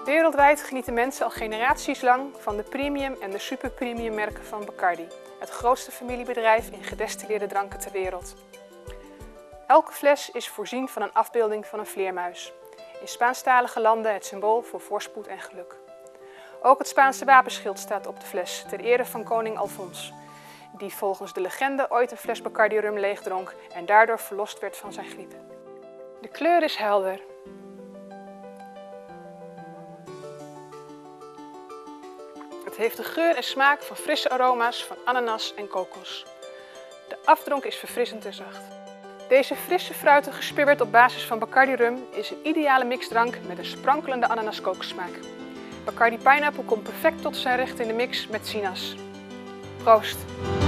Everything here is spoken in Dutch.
Wereldwijd genieten mensen al generaties lang van de premium en de superpremium merken van Bacardi, het grootste familiebedrijf in gedestilleerde dranken ter wereld. Elke fles is voorzien van een afbeelding van een vleermuis. In Spaanstalige landen het symbool voor voorspoed en geluk. Ook het Spaanse wapenschild staat op de fles ter ere van koning Alfons, die volgens de legende ooit een fles Bacardi rum leegdronk en daardoor verlost werd van zijn griep. De kleur is helder. Het heeft de geur en smaak van frisse aroma's van ananas en kokos. De afdronk is verfrissend en zacht. Deze frisse fruitige spirit op basis van Bacardi rum is een ideale mixdrank met een sprankelende ananas-kokossmaak. Bacardi Pineapple komt perfect tot zijn recht in de mix met sinaas. Proost!